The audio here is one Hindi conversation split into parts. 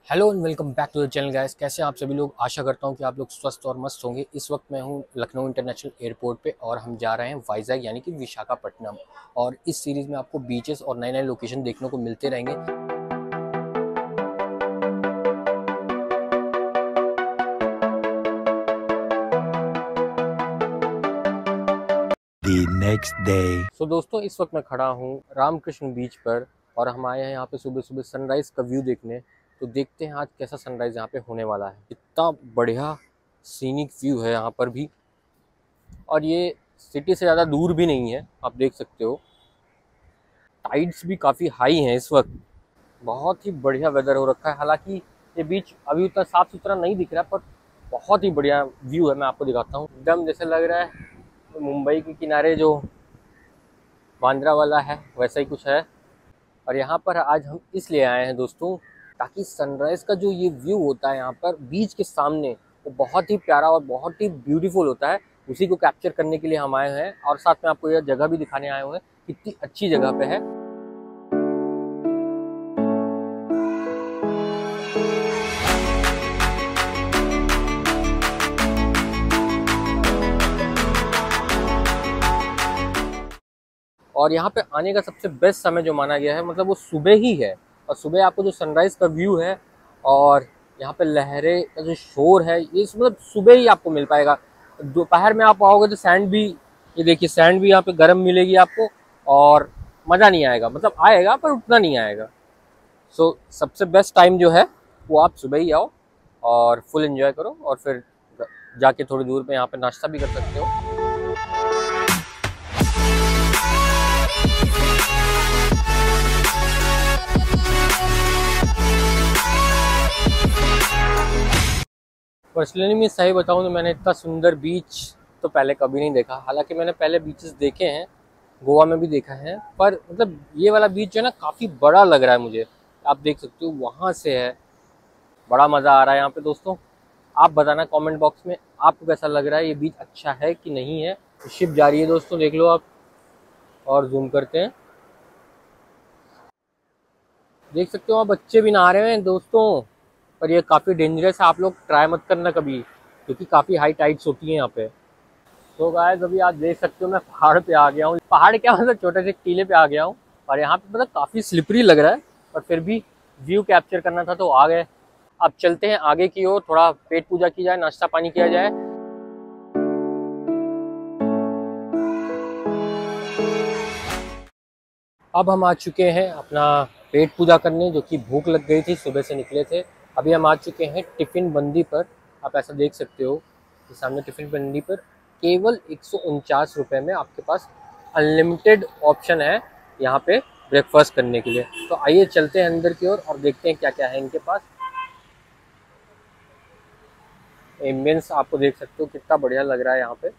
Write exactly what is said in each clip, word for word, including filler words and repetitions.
Hello and welcome back to the channel guys. कैसे हैं आप सभी लोग। आशा करता हूं कि आप लोग स्वस्थ और मस्त होंगे। इस वक्त मैं हूं लखनऊ इंटरनेशनल एयरपोर्ट पे और हम जा रहे हैं वाइजैग यानी कि विशाखापट्टनम। और इस सीरीज़ में आपको बीचेस और नए नए लोकेशन देखने को मिलते रहेंगे। The next day. So so, दोस्तों इस वक्त मैं खड़ा हूँ रामकृष्ण बीच पर और हम आए हैं यहाँ पे सुबह सुबह सनराइज़ का व्यू देखने। तो देखते हैं आज कैसा सनराइज़ यहाँ पे होने वाला है। इतना बढ़िया सीनिक व्यू है यहाँ पर भी, और ये सिटी से ज़्यादा दूर भी नहीं है। आप देख सकते हो टाइड्स भी काफ़ी हाई हैं इस वक्त। बहुत ही बढ़िया वेदर हो रखा है। हालांकि ये बीच अभी उतना साफ़ सुथरा नहीं दिख रहा, पर बहुत ही बढ़िया व्यू है। मैं आपको दिखाता हूँ। एकदम जैसे लग रहा है मुंबई के किनारे जो बांद्रा वाला है वैसा ही कुछ है। और यहाँ पर आज हम इसलिए आए हैं दोस्तों, ताकि सनराइज़ का जो ये व्यू होता है यहाँ पर बीच के सामने, वो बहुत ही प्यारा और बहुत ही ब्यूटीफुल होता है। उसी को कैप्चर करने के लिए हम आए हैं और साथ में आपको यह जगह भी दिखाने आए हुए हैं, कितनी अच्छी जगह पे है। और यहाँ पे आने का सबसे बेस्ट समय जो माना गया है, मतलब वो सुबह ही है। और सुबह आपको जो सनराइज़ का व्यू है और यहाँ पे लहरें का जो शोर है, ये मतलब सुबह ही आपको मिल पाएगा। दोपहर में आप आओगे तो सैंड भी, ये देखिए सैंड भी यहाँ पे गर्म मिलेगी आपको, और मज़ा नहीं आएगा। मतलब आएगा पर उतना नहीं आएगा। सो so, सबसे बेस्ट टाइम जो है वो आप सुबह ही आओ और फुल एंजॉय करो, और फिर जाके थोड़ी दूर पे यहाँ पे नाश्ता भी कर सकते हो। पर्सनली मैं सही बताऊं तो मैंने इतना सुंदर बीच तो पहले कभी नहीं देखा। हालांकि मैंने पहले बीचेस देखे हैं, गोवा में भी देखा है, पर मतलब ये वाला बीच जो है ना काफ़ी बड़ा लग रहा है मुझे। आप देख सकते हो वहाँ से है। बड़ा मज़ा आ रहा है यहाँ पे दोस्तों। आप बताना कमेंट बॉक्स में आपको कैसा लग रहा है, ये बीच अच्छा है कि नहीं है। शिप जा रही है दोस्तों, देख लो आप। और जूम करते हैं, देख सकते हो आप बच्चे भी नहा रहे हैं दोस्तों। पर ये काफ़ी डेंजरस है, आप लोग ट्राई मत करना कभी, क्योंकि काफ़ी हाई टाइड्स होती हैं यहाँ पे। तो गाइस अभी आप देख सकते हो मैं पहाड़ पे आ गया हूँ। पहाड़ क्या, मतलब छोटे से टीले पे आ गया हूँ। और यहाँ पे मतलब काफ़ी स्लिपरी लग रहा है, पर फिर भी व्यू कैप्चर करना था तो आ गए। अब चलते हैं आगे की ओर, थोड़ा पेट पूजा की जाए, नाश्ता पानी किया जाए। अब हम आ चुके हैं अपना पेट पूजा करने, जो कि भूख लग गई थी, सुबह से निकले थे। अभी हम आ चुके हैं टिफ़िन बंदी पर। आप ऐसा देख सकते हो कि सामने टिफ़िन बंदी पर केवल एक सौ उनचास रुपये में आपके पास अनलिमिटेड ऑप्शन है यहाँ पे ब्रेकफास्ट करने के लिए। तो आइए चलते हैं अंदर की ओर और देखते हैं क्या क्या है इनके पास। एम्बियंस आपको देख सकते हो कितना बढ़िया लग रहा है यहाँ पे।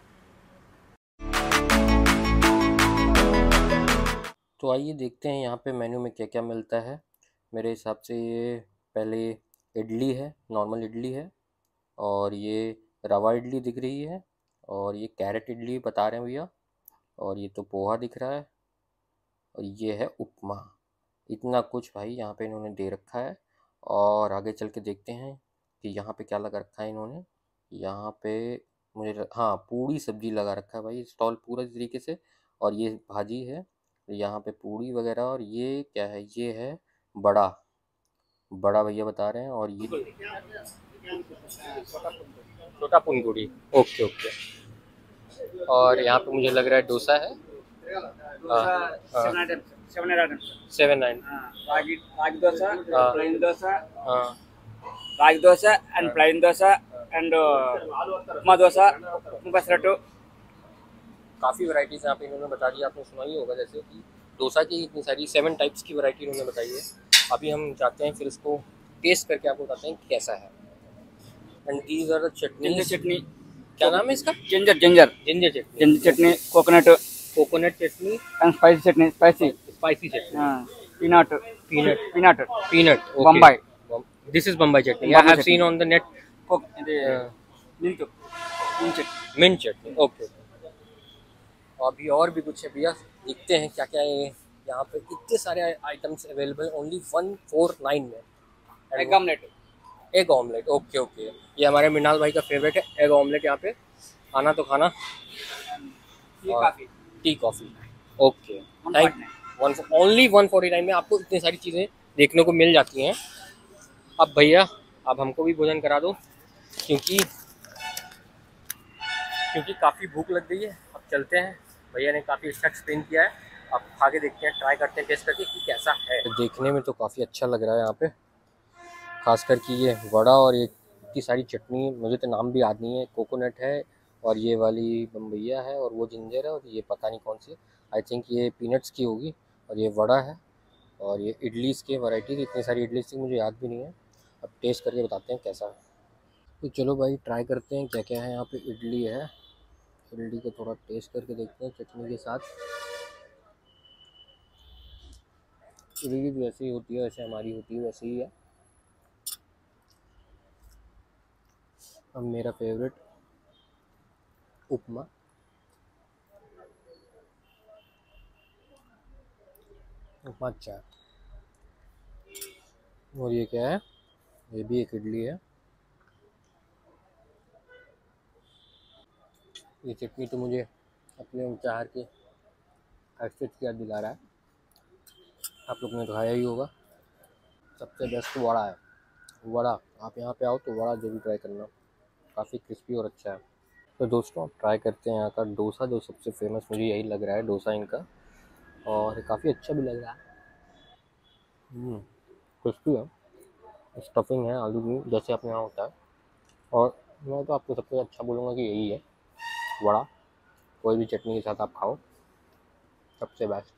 तो आइए देखते हैं यहाँ पे मेन्यू में क्या क्या मिलता है। मेरे हिसाब से ये पहले इडली है, नॉर्मल इडली है, और ये रवा इडली दिख रही है, और ये कैरेट इडली बता रहे हैं भैया, और ये तो पोहा दिख रहा है, और ये है उपमा। इतना कुछ भाई यहाँ पे इन्होंने दे रखा है। और आगे चल के देखते हैं कि यहाँ पे क्या लगा रखा है इन्होंने। यहाँ पे मुझे ल- हाँ, पूड़ी सब्जी लगा रखा है भाई, स्टॉल पूरा तरीके से। और ये भाजी है, यहाँ पे पूड़ी वगैरह। और ये क्या है, ये है बड़ा बड़ा भैया बता रहे हैं। और ये छोटा पुनगुड़ी। Okay okay. और यहाँ पे मुझे लग रहा है डोसा है। Seven nine. రాగి రాగి దోశ हाँ ప్లెయిన్ దోశ हाँ ragi dosa and plain dosa and upma dosa upma pesarattu काफ़ी वैरायटीज़ यहाँ पे इन्होंने बता दी। आपने सुना ही होगा जैसे कि डोसा की इतनी सारी सेवन टाइप्स की वैरायटी इन्होंने बताई है। अभी हम जाते हैं, फिर इसको टेस्ट करके आपको बताते हैं कैसा है। And these are the chutney. Ginger chutney क्या नाम है इसका? Ginger ginger ginger chutney. Ginger chutney coconut coconut chutney, and spicy chutney spicy spicy chutney, peanut peanut peanut peanut Bombay. This is Bombay chutney. I Bombay have chutney. Seen on the net. ఇది mint mint chutney mint chutney. Okay. अभी और भी कुछ है भैया, देखते हैं क्या क्या है। यहाँ पे इतने सारे items available only one four nine में। Egg omelette egg omelette, okay okay. ये हमारे मिनाल भाई का फेवरेट है एग ऑमलेट। यहाँ पे आना तो खाना। और tea coffee, okay. Thank one only one forty nine में आपको इतनी सारी चीज़ें देखने को मिल जाती हैं। अब भैया अब हमको भी भोजन करा दो, क्योंकि क्योंकि काफ़ी भूख लग गई है। अब चलते हैं, भैया ने काफ़ी अच्छा एक्सप्लेन किया है। अब खा के देखते हैं, ट्राई करते हैं टेस्ट करके कि कैसा है। तो देखने में तो काफ़ी अच्छा लग रहा है यहाँ पे, खासकर कि ये वड़ा और ये इतनी सारी चटनी, मुझे तो नाम भी याद नहीं है। कोकोनट है और ये वाली बम्बैया है और वो जिंजर है और ये पता नहीं कौन सी, आई थिंक ये पीनट्स की होगी। और ये वड़ा है और ये इडलीस की वैरायटी, इतनी सारी इडलीस थी मुझे याद भी नहीं है। अब टेस्ट करके बताते हैं कैसा है। तो चलो भाई ट्राई करते हैं क्या क्या है। यहाँ पे इडली है, इडली को थोड़ा टेस्ट करके देखते हैं चटनी के साथ। इडली भी वैसे ही होती है, वैसे हमारी होती है वैसे ही है। अब मेरा फेवरेट उपमा, उपमा अच्छा है। और ये क्या है, ये भी एक इडली है। ये चटनी तो मुझे अपने उचार के हर्षित की याद दिला रहा है। आप लोग ने तो खाया ही होगा। सबसे बेस्ट वड़ा है, वड़ा। आप यहाँ पे आओ तो वड़ा जरूर ट्राई करना, काफ़ी क्रिस्पी और अच्छा है। तो दोस्तों आप ट्राई करते हैं यहाँ का डोसा, जो सबसे फेमस मुझे यही लग रहा है डोसा इनका, और काफ़ी अच्छा भी लग रहा है। क्रिस्पी है, स्टफिंग है आलू की जैसे अपने यहाँ होता है। और मैं तो आपको सबसे अच्छा बोलूँगा कि यही है वड़ा, कोई भी चटनी के साथ आप खाओ, सबसे बेस्ट।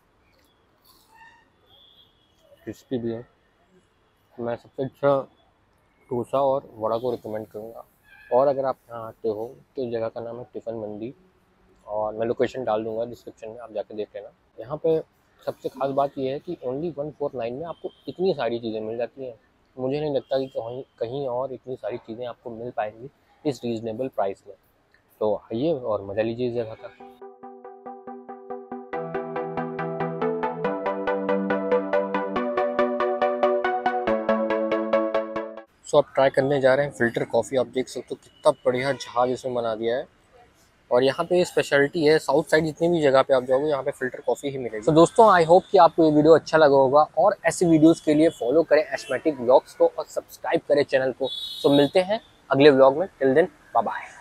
क्रिस्पी भी है। मैं सबसे अच्छा डोसा और वड़ा को रिकमेंड करूँगा। और अगर आप यहाँ आते हो तो इस जगह का नाम है टिफ़िन मंडी, और मैं लोकेशन डाल दूँगा डिस्क्रिप्शन में, आप जाके देख लेना। यहाँ पे सबसे खास बात ये है कि ओनली वन फोर नाइन में आपको इतनी सारी चीज़ें मिल जाती हैं। मुझे नहीं लगता कि कहीं कहीं और इतनी सारी चीज़ें आपको मिल पाएंगी इस रीज़नेबल प्राइस में। तो आइए और मज़ा लीजिए इस जगह का। सो आप ट्राई करने जा रहे हैं फ़िल्टर कॉफ़ी। आप देख सकते हो कितना बढ़िया जहाज इसमें बना दिया है। और यहाँ पे स्पेशलिटी है, साउथ साइड जितनी भी जगह पे आप जाओगे यहाँ पे फ़िल्टर कॉफ़ी ही मिलेगी। तो so, दोस्तों आई होप कि आपको ये वीडियो अच्छा लगा होगा, और ऐसी वीडियोस के लिए फॉलो करें एस्मेटिक व्लॉग्स को और सब्सक्राइब करें चैनल को। सो so, मिलते हैं अगले व्लॉग में, टिल देन बाय बाय।